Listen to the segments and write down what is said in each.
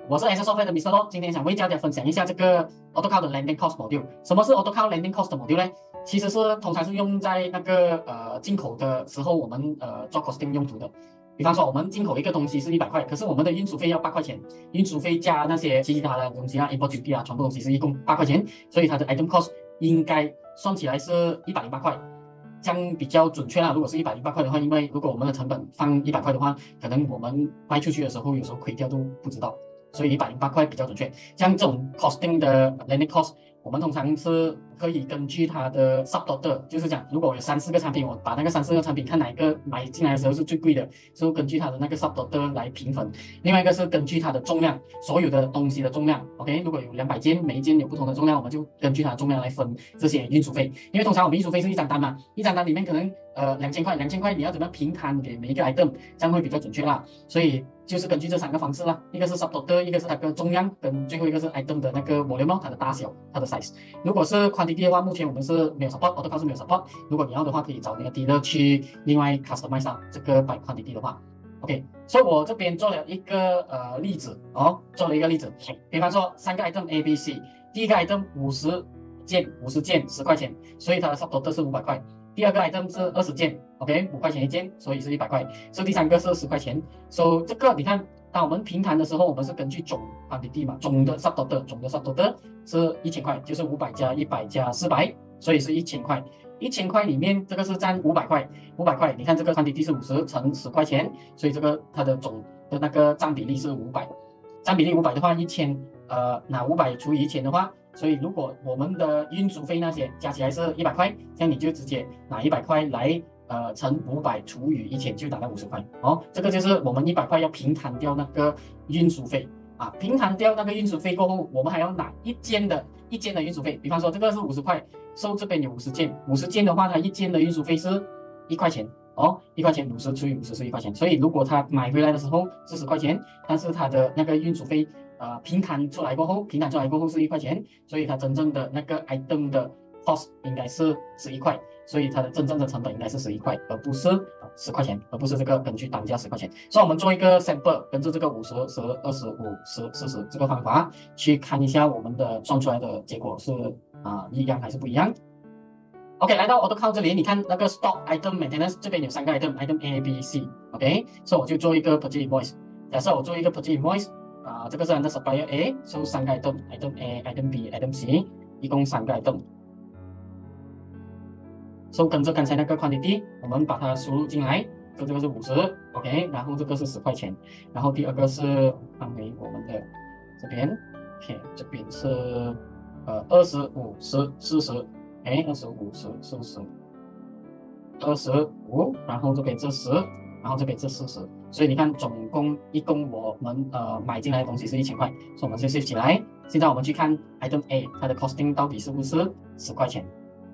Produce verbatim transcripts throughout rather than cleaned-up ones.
我是 S Software 的 Mister Lo， 今天想为大家分享一下这个 AutoCount 的 Landing Cost Module。什么是 AutoCount Landing Cost Module 呢？其实是通常是用在那个呃进口的时候，我们呃做 costing 用途的。比方说，我们进口一个东西是一百块，可是我们的运输费要八块钱，运输费加那些其他的东西啊 ，import duty 啊，全部东西是一共八块钱，所以它的 item cost 应该算起来是一百零八块。这样比较准确啦。如果是一百零八块的话，因为如果我们的成本放一百块的话，可能我们卖出去的时候有时候亏掉都不知道，所以一百零八块比较准确。像这种 costing 的 landing cost， 我们通常是可以根据它的 subtotal， 就是讲如果有三四个产品，我把那个三四个产品看哪一个买进来的时候是最贵的，就根据它的那个 subtotal 来平分。另外一个是根据它的重量，所有的东西的重量 ，OK， 如果有两百件，每一件有不同的重量，我们就根据它的重量来分这些运输费。因为通常我们运输费是一张单嘛，一张单里面可能呃两千块，两千块你要怎么样平摊给每一个 item， 这样会比较准确啦。所以就是根据这三个方式啦，一个是 subtotal， 一个是它的重量，跟最后一个是 item 的那个 volume， 它的大小，它的 size。如果是 quantity 的话，目前我们是没有 support，AutoCount 是没有 support。如果你要的话，可以找你的 dealer 去另外 customize 这个 by quantity 的话 ，OK。所以我这边做了一个呃例子哦，做了一个例子，比方说三个 item A、B、C， 第一个 item 五十件，五十件十块钱，所以它的 subtotal 是五百块。第二个 item 是二十件 ，OK， 五块钱一件，所以是一百块。所以第三个是十块钱。所以这个你看，当我们平摊的时候，我们是根据总 quantity 嘛，总的 subtotal， 总的 subtotal 是一千块，就是五百加一百加四百，所以是一千块。一千块里面，这个是占五百块，五百块，你看这个 quantity 是五十乘十块钱，所以这个它的总的那个占比例是五百，占比例五百的话，一千呃拿五百除以一千的话。所以，如果我们的运输费那些加起来是一百块，这样你就直接拿一百块来呃乘五百除以一千，就达到五十块。哦，这个就是我们一百块要平摊掉那个运输费啊，平摊掉那个运输费过后，我们还要拿一件的一件的运输费。比方说这个是五十块，收这边有五十件，五十件的话，它一件的运输费是一块钱。哦，一块钱五十除以五十是一块钱，所以如果他买回来的时候是十块钱，但是他的那个运输费。呃，平摊出来过后，平摊出来过后是一块钱，所以它真正的那个 item 的 cost 应该是十一块，所以它的真正的成本应该是十一块，而不是十块钱，而不是这个根据单价十块钱。所以我们做一个 sample， 跟着这个五十、十、二十、五十、四十这个方法去看一下我们的算出来的结果是啊、呃、一样还是不一样。OK， 来到 AutoCount 这里，你看那个 stock item maintenance 这边有三个 item，item A、B、C，OK， 所以我就做一个 purchase invoice。假设我做一个 purchase invoice。啊，这个是 under supplier A， 收三个 item，item A、item B、item C， 一共三个 item。所以跟着刚才那个 quantity， 我们把它输入进来，这这个是五十 ，OK， 然后这个是十块钱，然后第二个是放回我们的这边 ，OK， 这边是呃二十五十四十，哎，二十五十四十，二十五，然后这边是十。然后这边是四十，所以你看，总共一共我们呃买进来的东西是一千块，所以我们就 save 起来。现在我们去看 item A， 它的 costing 到底是不是十块钱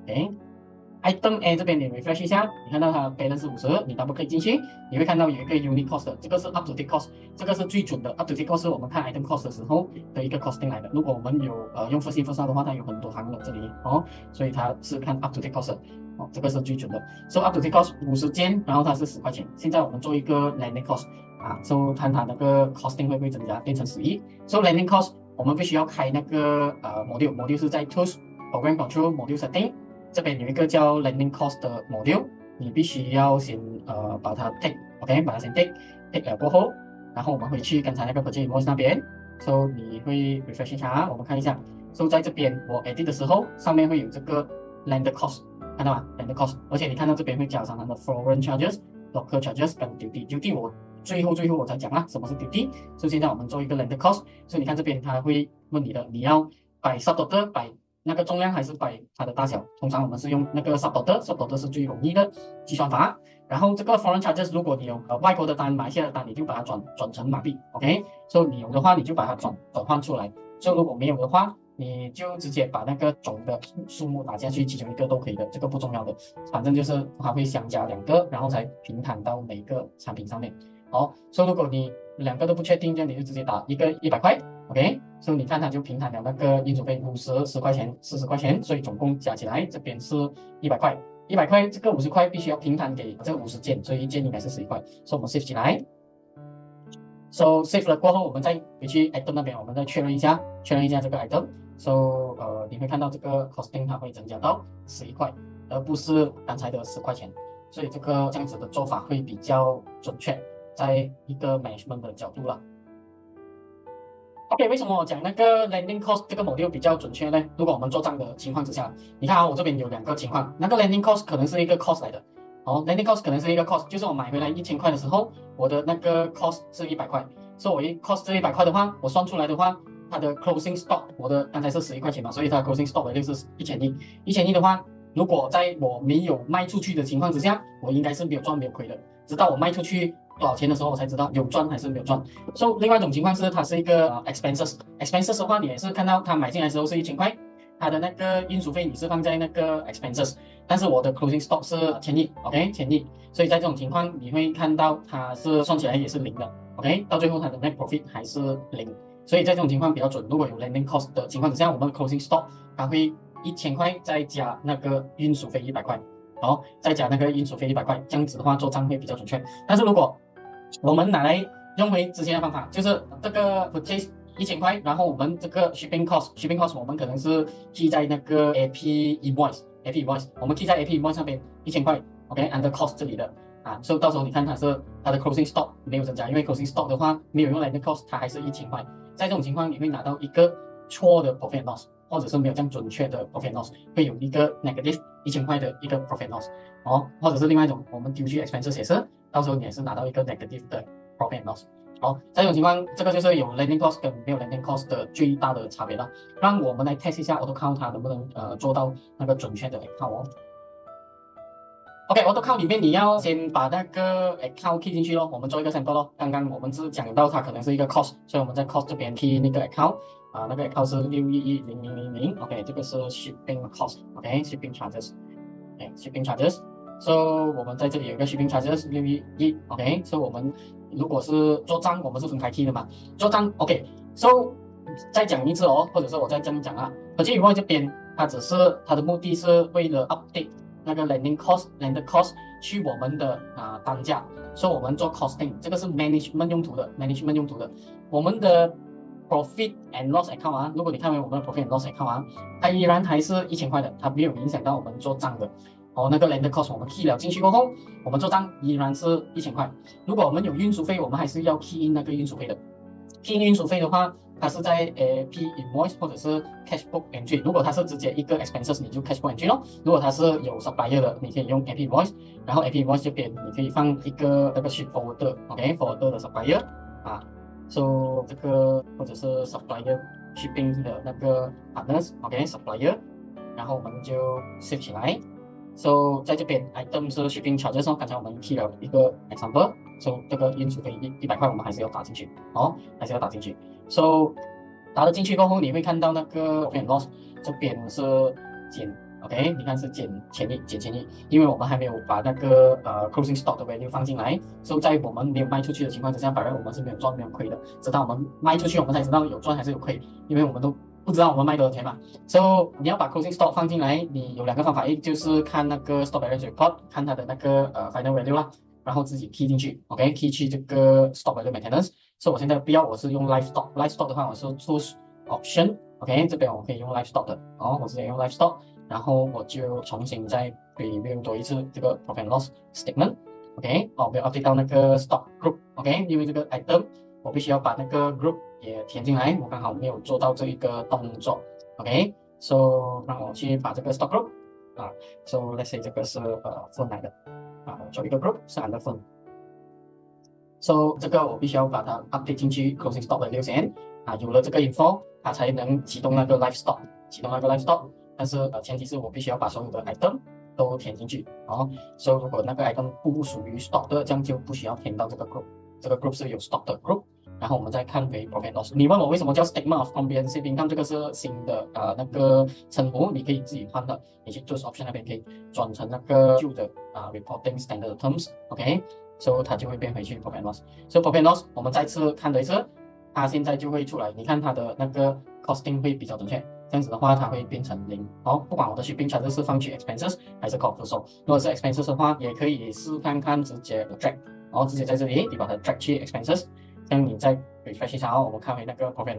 ？OK，item A 这边你 refresh 一下，你看到它 balance 是五十，你 double click 进去，你会看到有一个 unit cost， 这个是 up to date cost， 这个是最准的 up to date cost 是我们看 item cost 的时候的一个 costing 来的。如果我们有呃用 first in first out 的话，它有很多行的这里哦，所以它是看 up to date cost。哦，这个是最准的。So up to date cost 五十件，然后它是十块钱。现在我们做一个 landing cost 啊， so 看它那个 costing 会不会增加，变成十一。So landing cost 我们必须要开那个呃 module，module 是在 tools program control module setting 这边有一个叫 landing cost 的 module， 你必须要先呃把它 take，OK， 把它先 take take 了过后，然后我们回去刚才那个 purchase invoice 那边 ，so 你会 refresh 一下啊，我们看一下。So 在这边我 edit 的时候，上面会有这个 landing cost。看到吗 ？landing cost， 而且你看到这边会加上它的 foreign charges、local charges 跟 duty。duty 我最后最后我才讲啦，什么是 duty。所以现在我们做一个 landing cost， 所以你看这边它会问你的，你要摆 subtotal 摆那个重量还是摆它的大小？通常我们是用那个 subtotal，subtotal 是最容易的计算法。然后这个 foreign charges， 如果你有呃外国的单、马来西亚的单，你就把它转转成马币 ，OK。所以你有的话，你就把它转转换出来。所以如果没有的话，你就直接把那个总的数目打下去，其中一个都可以的，这个不重要的，反正就是它会相加两个，然后才平摊到每个产品上面。好，所以如果你两个都不确定，这样你就直接打一个一百块 ，OK， 所以你看它就平摊了那个运输费五十、十块钱、四十块钱，所以总共加起来这边是一百块，一百块这个五十块必须要平摊给这五十件，所以一件应该是十一块，所以我们 save 起来。 So save 了过后，我们再回去 item 那边，我们再确认一下，确认一下这个 item。So 呃，你会看到这个 costing 它会增加到十一块，而不是刚才的十块钱。所以这个这样子的做法会比较准确，在一个 management 的角度啦。OK， 为什么我讲那个 landing cost 这个 module 比较准确呢？如果我们做账的情况之下，你看啊，我这边有两个情况，那个 landing cost 可能是一个 cost 来的，哦 ，landing cost 可能是一个 cost，就是我买回来一千块的时候，我的那个 cost 是一百块，所以我一 cost 这一百块的话，我算出来的话，它的 closing stock 我的刚才是十一块钱嘛，所以它的 closing stock 的就是一千一，一千一的话，如果在我没有卖出去的情况之下，我应该是没有赚没有亏的，直到我卖出去多少钱的时候，我才知道有赚还是没有赚。所以另外一种情况是，它是一个、呃、expenses，expenses 的话，你也是看到它买进来的时候是一千块，它的那个运输费你是放在那个 expenses， 但是我的 closing stock 是千亿 ，OK， 千亿，所以在这种情况你会看到它是算起来也是零的 ，OK， 到最后它的 net profit 还是零，所以在这种情况比较准。如果有 landing cost 的情况之下，我们的 closing stock 它会一千块再加那个运输费一百块。然后再加那个运输费一百块，这样子的话做账会比较准确。但是如果我们拿来用回之前的方法，就是这个 purchase 一千块，然后我们这个 shipping cost shipping cost 我们可能是记在那个 A P invoice A P invoice， 我们记在 A P invoice 上边一千块 ，OK under cost 这里的啊，所以到时候你看它是它的 closing stock 没有增加，因为 closing stock 的话没有用来的 cost 它还是一千块，在这种情况你会拿到一个错的 profit loss。或者是没有这样准确的 profit loss， 会有一个 negative 一千块的一个 profit loss， 哦，或者是另外一种，我们丢去 expenses 也是，到时候你也是拿到一个 negative 的 profit loss， 哦，在这种情况，这个就是有 landing cost 跟没有 landing cost 的最大的差别了。让我们来 test 一下 AutoCount 它能不能呃做到那个准确的 account 哦。OK，AutoCount 里面你要先把那个 account key 进去咯，我们做一个 sample 咯。刚刚我们是讲到它可能是一个 cost， 所以我们在 cost 这边 key 那个 account。啊，那个 account 是六一一零零零零 ，OK， 这个是 shipping cost，OK，shipping charges，OK，shipping charges，so 我们在这里有一个 shipping charges 六一一 ，OK，so 我们如果是做账，我们是分开 key 的嘛，做账 ，OK，so 再讲一次哦，或者是我再这样讲啊，而且以外这边它只是它的目的是为了 update 那个 landing cost，landing cost 去我们的啊单价，所以我们做 costing， 这个是 management 用途的 ，management 用途的，我们的。Profit and loss account 啊，如果你看回我们的 profit and loss account 啊，它依然还是一千块的，它没有影响到我们做账的。哦，那个 landed cost 我们 key 了进去过后，我们做账依然是一千块。如果我们有运输费，我们还是要 key in 那个运输费的。key in 运输费的话，它是在 A P invoice 或者是 cash book entry。如果它是直接一个 expenses， 你就 cash book entry 咯。如果它是有 supplier 的，你可以用 A P invoice， 然后 A P invoice 这边你可以放一个那个 ship forwarder，OK，forwarder 的 supplier 啊。So 这个或者是 supplier shipping 的那个 partners，OK，supplier， 然后我们就 save 起来。So 在这边 item 是 shipping charges 哦，刚才我们 key 了一个 example，So 这个运输费一一百块我们还是要打进去，哦，还是要打进去。So 打了进去过后，你会看到那个 profit and loss 这边是减。OK， 你看是减千亿，减千亿，因为我们还没有把那个呃 closing stock 的 value 放进来，所以在我们没有卖出去的情况之下，反而我们是没有赚没有亏的。直到我们卖出去，我们才知道有赚还是有亏，因为我们都不知道我们卖多少钱嘛。所以你要把 closing stock 放进来，你有两个方法，一就是看那个 stock balance report， 看它的那个呃 final value 啦，然后自己 key 进去 ，OK，key 去这个 stock value maintenance。所以我现在不要，我是用 live stock，live stock 的话我是 choose option，OK， 这边我可以用 live stock 的，哦，我直接用 live stock。然后我就重新再 review 多一次这个 profit and loss statement，OK， 哦，我要 update 到那个 stock group，OK， 因为这个 item 我必须要把那个 group 也填进来，我刚好没有做到这一个动作 ，OK，so 让我去把这个 stock group 啊 ，so let's say 这个是呃分来的啊，做一个 group 是 under 分 ，so 这个我必须要把它 update 进去 closing stock 的六先啊，有了这个 info， 它才能启动那个 live stock， 启动那个 live stock。但是呃，前提是我必须要把所有的 item 都填进去哦。所以如果那个 item 不属于 stock 的，这样就不需要填到这个 group。这个 group 是有 stock 的 group。然后我们再看回 profit loss。你问我为什么叫 statement of comprehensive income， 这个是新的呃那个称呼，你可以自己换的。你去 choose option 那边可以转成那个旧的啊、呃、reporting standard terms。OK， 所以它就会变回去 profit loss。所以 profit loss 我们再次看的一次，它现在就会出来。你看它的那个 costing 会比较准确。这样子的话，它会变成零。好，不管我的 shipping charges 是放去 expenses 还是 cost of goods，如果是 expenses 的话，也可以试看看直接 drag， 然后直接在这里你把它 drag 去 expenses， 像你再 refresh 一下哦，我们看回那个 profit and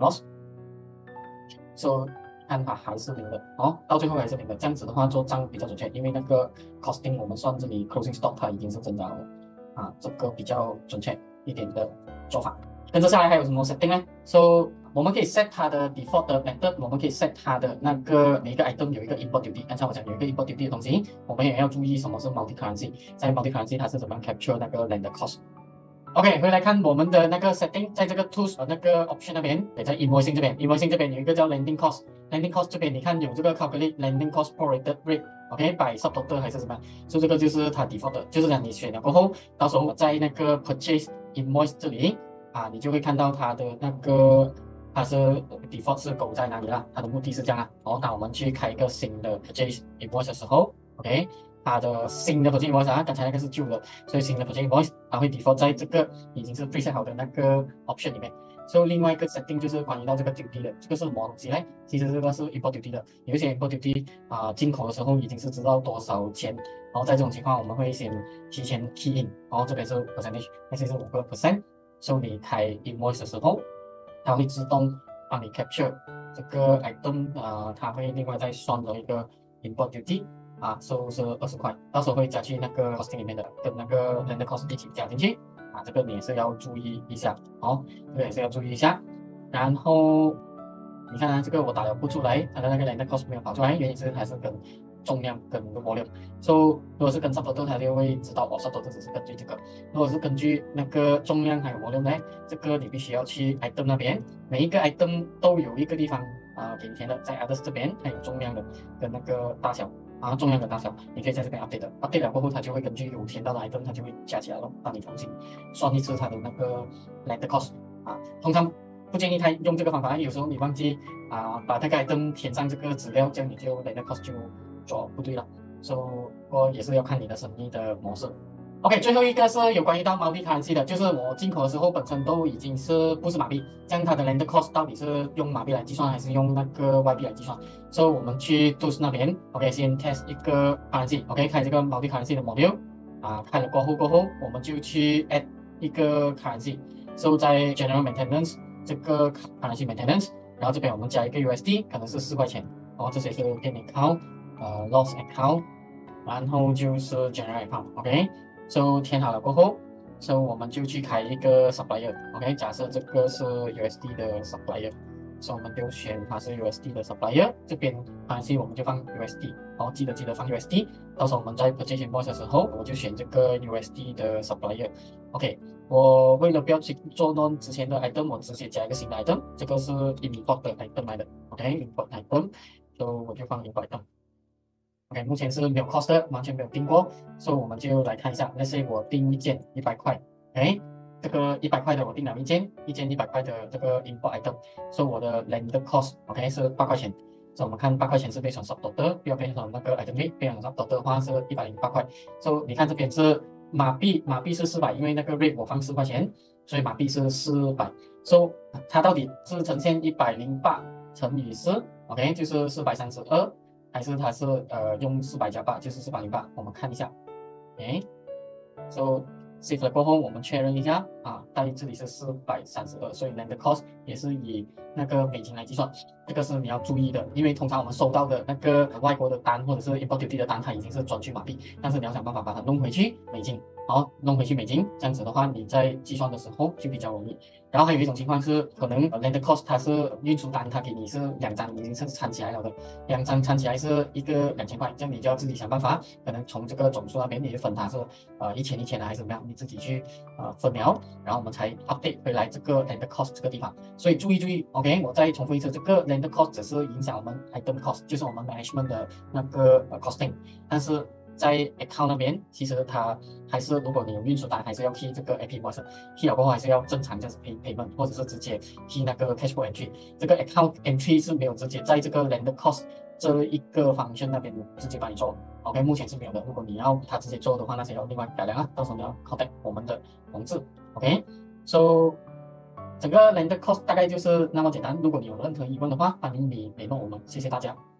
loss，so 看它还是零的哦，到最后还是零的，这样子的话做账比较准确，因为那个 costing 我们算这里 closing stock 它已经是增长了啊，这个比较准确一点的做法。跟着下来还有什么 setting 呢 ？So 我们可以 set 它的 default 的 method， 我们可以 set 它的那个每一个 item 有一个 import duty。刚才我讲有一个 import duty 的东西，我们也要注意什么是 multi currency， 在 multi currency 它是怎么样 capture 那个 landed cost。OK， 回来看我们的那个 setting， 在这个 tools 呃那个 option 那边，也在 invoicing 这边 ，invoicing 这边有一个叫 landing cost，landing cost 这边你看有这个 calculate landing cost prorated rate。OK， by subtotal 还是什么？所以这个就是它 default 的，就是讲你选了过后，到时候在那个 purchase invoice 这里啊，你就会看到它的那个它是 default 是勾在哪里啦？它的目的是这样啊。哦，那我们去开一个新的 purchase invoice 的时候 ，OK， 它的新的 purchase invoice 啊，刚才那个是旧的，所以新的 purchase invoice 它会 default 在这个已经是 preset 好的那个 option 里面。所以另外一个 setting 就是关于到这个 duty 的，这个是什么东西呢？其实这个是 import duty 的，有一些 import duty 啊、进口的时候已经是知道多少钱，然后在这种情况我们会先提前 key in，然后这边是 percentage， 那些是五个 percent， 所以你开 invoice 的时候，它会自动帮你 capture 这个 item 啊、它会另外再算了一个 import duty。啊，收是二十块，到时候会加去那个 costing 里面的，跟那个 landed cost 一起加进去啊，这个你也是要注意一下哦，这个也是要注意一下。然后你看啊，这个我打了不出来，它的那个 landed cost 没有跑出来，原因是还是跟重量跟 volume。So 如果是跟 subtotal， 它就会知道哦 subtotal 只是根据这个。如果是根据那个重量还有 volume 呢，这个你必须要去 item 那边，每一个 item 都有一个地方啊、呃、给你填的，在 others 这边还有重量的跟那个大小。啊，重量的大小，你可以在这边 update 的，update 了过后，它就会根据有填到的 item，它就会加起来了，帮你重新算一次它的那个 landed cost 啊。通常不建议他用这个方法，有时候你忘记啊把那个 item 填上这个资料，这样你就 landed cost 就做不对了。所以我也是要看你的生意的模式。OK， 最后一个是有关于到 multi currency 的，就是我进口的时候本身都已经是不是马币，这样它的 landed cost 到底是用马币来计算还是用那个外币来计算？所以我们去 tools 那边 ，OK， 先 test 一个 currency，OK， 开这个 multi currency 的 module， 啊，开了过后过后，我们就去 add 一个 currency， 所以在 general maintenance 这个 currency maintenance， 然后这边我们加一个 U S D， 可能是四块钱，然后这些是 gain account， 呃 loss account， 然后就是 general account，OK。So 填好了过后 ，So 我们就去开一个 supplier，OK， 假设这个是 U S D 的 supplier，So 我们就选它是 U S D 的 supplier， 这边关系我们就放 U S D， 然后记得记得放 U S D， 到时候我们在 purchase invoice 的时候，我就选这个 U S D 的 supplier，OK， 我为了不要去做弄之前的 item， 我直接加一个新的 item， 这个是 import 的 item 来的 ，OK，import item，So 我就放 import item。OK， 目前是没有 cost 的，完全没有订过，所以我们就来看一下。那些我订一件一百块，哎，这个一百块的我订了一件，一件一百块的这个 import item，所以我的 landed cost，OK 是八块钱。所以我们看八块钱是变成 subtotal， 不要变成那个 item rate， 变成 subtotal 的话是一百零八块。所以你看这边是马币，马币是四百，因为那个 rate 我放四块钱，所以马币是四百。所以它到底是呈现一百零八乘以四 ，OK 就是四百三十二。还是它是呃用四百加八，就是四百零八，我们看一下，哎，so save 了过后，我们确认一下啊，大约这里是四百三十二，所以 landed cost 也是以那个美金来计算，这个是你要注意的，因为通常我们收到的那个外国的单或者是 import duty 的单，它已经是转去马币，但是你要想办法把它弄回去美金，然后弄回去美金，这样子的话你在计算的时候就比较容易。然后还有一种情况是，可能 landed cost 它是运输单，它给你是两张已经是掺起来了的，两张掺起来是一个两千块，这样你就要自己想办法，可能从这个总数那边你就分它是呃一千一千的还是怎么样，你自己去呃分了，然后我们才 update 回来这个 landed cost 这个地方。所以注意注意 ，OK， 我再重复一次，这个 landed cost 只是影响我们 item cost， 就是我们 management 的那个、呃、costing， 但是在 account 那边，其实它还是如果你有运输单，还是要 key 这个 A P invoice，key 了过后还是要正常这样子 pay payment， 或者是直接 key 那个 cash flow entry。这个 account entry 是没有直接在这个 landed cost 这一个 function 那边直接帮你做 ，OK， 目前是没有的。如果你要他直接做的话，那些要另外改良啊，到时候你要 contact 我们的同志 ，OK，so 整个 landed cost 大概就是那么简单。如果你有任何疑问的话，欢迎你联络我们，谢谢大家。